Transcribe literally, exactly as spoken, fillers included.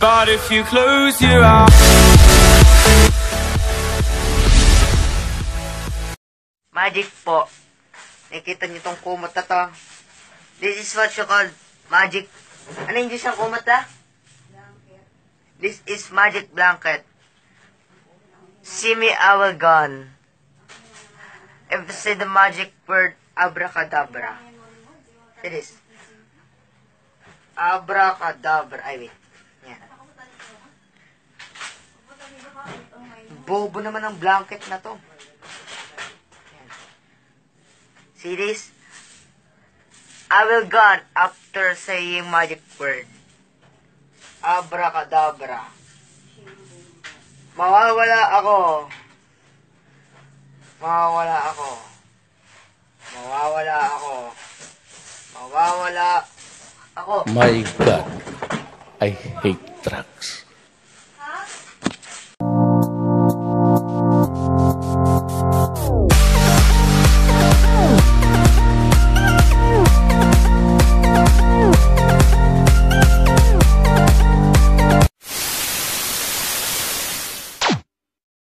But if you close your eyes. Magic po. Nakikita niyo tong kumot na to. This is what you call magic. Ano yung Diyos ang kumot na? Blanket. This is magic blanket. See me, I will gone. If you say the magic word, abracadabra. It is. Abracadabra. Ay, wait. Yan. Bobo naman ang blanket na to. Yan. See this? I will gone after saying magic word. Abracadabra. Mawawala ako. Mawawala ako. Mawawala ako. Mawawala ako. My God, I hate drugs.